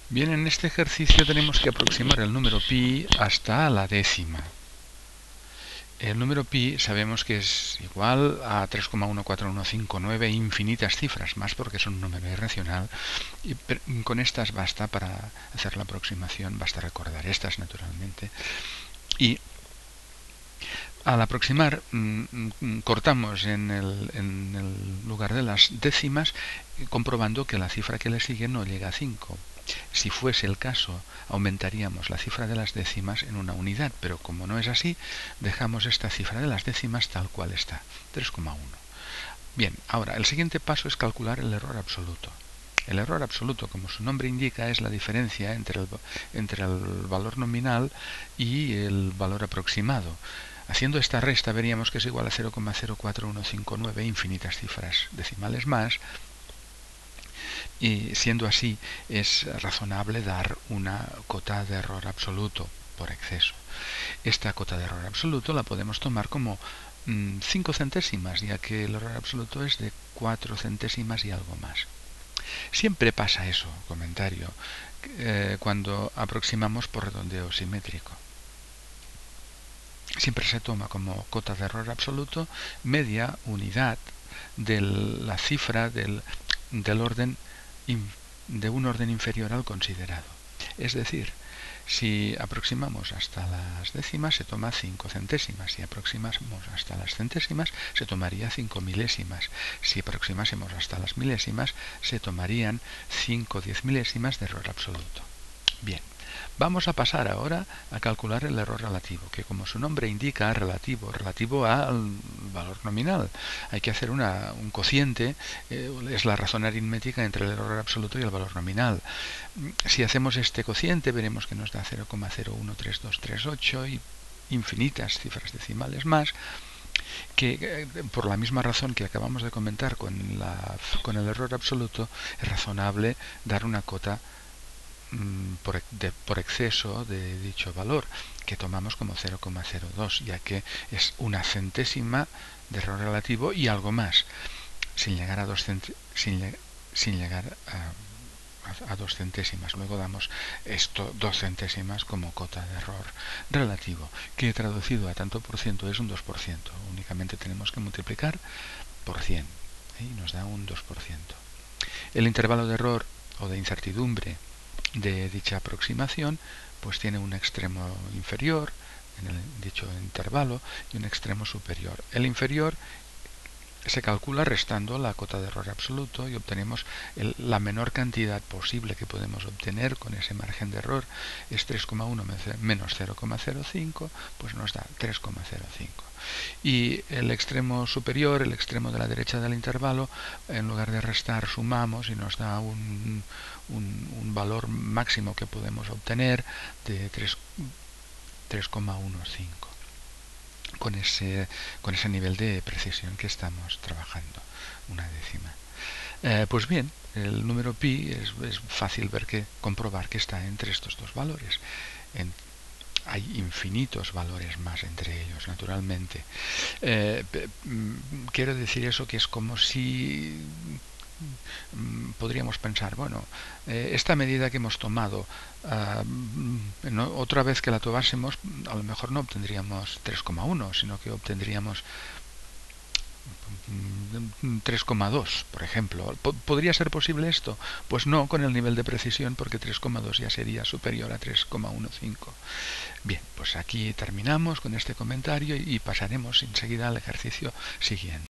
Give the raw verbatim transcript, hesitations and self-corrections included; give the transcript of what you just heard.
Bien, en este ejercicio tenemos que aproximar el número pi hasta la décima. El número pi sabemos que es igual a tres coma uno cuatro uno cinco nueve infinitas cifras, más porque es un número irracional, y con estas basta para hacer la aproximación, basta recordar estas naturalmente. Y al aproximar, mmm, cortamos en el, en el lugar de las décimas, comprobando que la cifra que le sigue no llega a cinco. Si fuese el caso, aumentaríamos la cifra de las décimas en una unidad, pero como no es así, dejamos esta cifra de las décimas tal cual está, tres coma uno. Bien, ahora, el siguiente paso es calcular el error absoluto. El error absoluto, como su nombre indica, es la diferencia entre el, entre el valor nominal y el valor aproximado. Haciendo esta resta veríamos que es igual a cero coma cero cuatro uno cinco nueve infinitas cifras decimales más, y siendo así es razonable dar una cota de error absoluto por exceso. Esta cota de error absoluto la podemos tomar como mmm, cinco centésimas, ya que el error absoluto es de cuatro centésimas y algo más. Siempre pasa eso, comentario, eh, cuando aproximamos por redondeo simétrico. Siempre se toma como cota de error absoluto media unidad de la cifra del, del orden de un orden inferior al considerado. Es decir, si aproximamos hasta las décimas se toma cinco centésimas, si aproximamos hasta las centésimas se tomaría cinco milésimas, si aproximásemos hasta las milésimas se tomarían cinco diez milésimas de error absoluto. Bien, vamos a pasar ahora a calcular el error relativo, que como su nombre indica, relativo, relativo al valor nominal. Hay que hacer una, un cociente, eh, es la razón aritmética entre el error absoluto y el valor nominal. Si hacemos este cociente veremos que nos da cero coma cero uno tres dos tres ocho y infinitas cifras decimales más, que eh, por la misma razón que acabamos de comentar con, la, con el error absoluto, es razonable dar una cota Por, de, por exceso de dicho valor, que tomamos como cero coma cero dos, ya que es una centésima de error relativo y algo más, sin llegar a dos, sin, sin llegar a, a, a dos centésimas. Luego damos esto, dos centésimas como cota de error relativo, que traducido a tanto por ciento es un dos por ciento. Únicamente tenemos que multiplicar por cien y nos da un dos por ciento. El intervalo de error o de incertidumbre de dicha aproximación pues tiene un extremo inferior en el dicho intervalo y un extremo superior. El inferior se calcula restando la cota de error absoluto y obtenemos el, la menor cantidad posible que podemos obtener con ese margen de error, es tres coma uno menos cero coma cero cinco, pues nos da tres coma cero cinco. Y el extremo superior, el extremo de la derecha del intervalo, en lugar de restar sumamos y nos da un, un, un valor máximo que podemos obtener de tres coma quince. Con ese, con ese nivel de precisión que estamos trabajando, una décima. Eh, pues bien, el número pi es, es fácil ver que comprobar que está entre estos dos valores. En, hay infinitos valores más entre ellos, naturalmente. Eh, quiero decir eso, que es como si podríamos pensar, bueno, eh, esta medida que hemos tomado, uh, no, otra vez que la tomásemos, a lo mejor no obtendríamos tres coma uno, sino que obtendríamos tres coma dos, por ejemplo. ¿Podría ser posible esto? Pues no, con el nivel de precisión, porque tres coma dos ya sería superior a tres coma quince. Bien, pues aquí terminamos con este comentario y pasaremos enseguida al ejercicio siguiente.